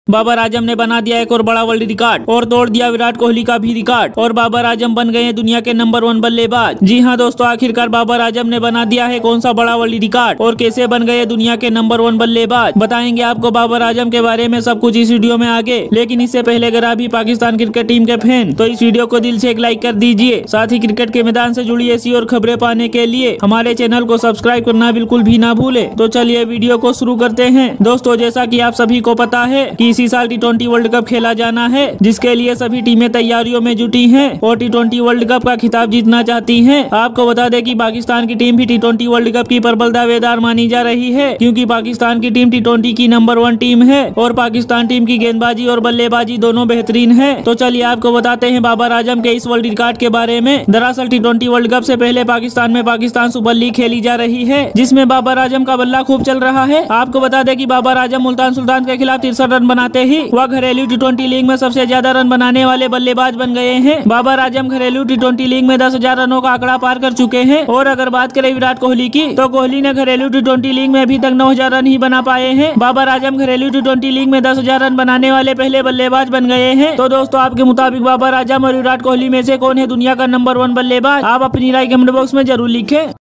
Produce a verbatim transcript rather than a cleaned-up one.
बाबर आजम ने बना दिया एक और बड़ा वर्ल्ड रिकॉर्ड और तोड़ दिया विराट कोहली का भी रिकॉर्ड और बाबर आजम बन गए दुनिया के नंबर वन बल्लेबाज। जी हाँ दोस्तों, आखिरकार बाबर आजम ने बना दिया है कौन सा बड़ा वर्ल्ड रिकॉर्ड और कैसे बन गए दुनिया के नंबर वन बल्लेबाज, बताएंगे आपको बाबर आजम के बारे में सब कुछ इस वीडियो में आगे। लेकिन इससे पहले अगर आप भी पाकिस्तान क्रिकेट टीम के फैन तो इस वीडियो को दिल से एक लाइक कर दीजिए। साथ ही क्रिकेट के मैदान से जुड़ी ऐसी और खबरें पाने के लिए हमारे चैनल को सब्सक्राइब करना बिल्कुल भी ना भूले। तो चलिए वीडियो को शुरू करते हैं। दोस्तों, जैसा की आप सभी को पता है कि इसी साल टी ट्वेंटी वर्ल्ड कप खेला जाना है, जिसके लिए सभी टीमें तैयारियों में जुटी हैं और टी ट्वेंटी वर्ल्ड कप का खिताब जीतना चाहती हैं। आपको बता दें कि पाकिस्तान की टीम भी टी ट्वेंटी वर्ल्ड कप की प्रबल दावेदार मानी जा रही है, क्योंकि पाकिस्तान की टी ट्वेंटी की नंबर वन टीम है और पाकिस्तान टीम की गेंदबाजी और बल्लेबाजी दोनों बेहतरीन है। तो चलिए आपको बताते हैं बाबर आजम के इस वर्ल्ड रिकॉर्ड के बारे में। दरअसल टी ट्वेंटी वर्ल्ड कप से पहले पाकिस्तान में पाकिस्तान सुपर लीग खेली जा रही है, जिसमें बाबर आजम का बल्ला खूब चल रहा है। आपको बता दें कि बाबर आजम मुल्तान सुल्तान के खिलाफ तिरसठ रन बनाते ही वह घरेलू टी ट्वेंटी लीग में सबसे ज्यादा रन बनाने वाले बल्लेबाज बन गए हैं। बाबर आजम घरेलू टी ट्वेंटी लीग में दस हजार रनों का आंकड़ा पार कर चुके हैं। और अगर बात करें विराट कोहली की, तो कोहली ने घरेलू टी ट्वेंटी लीग में अभी तक नौ हजार रन ही बना पाए हैं। बाबर आजम घरेलू टी ट्वेंटी लीग में दस हजार रन बनाने वाले पहले बल्लेबाज बन गए हैं। तो दोस्तों, आपके मुताबिक बाबर आजम और विराट कोहली में से कौन है दुनिया का नंबर वन बल्लेबाज? आप अपनी राय कमेंट बॉक्स में जरूर लिखें।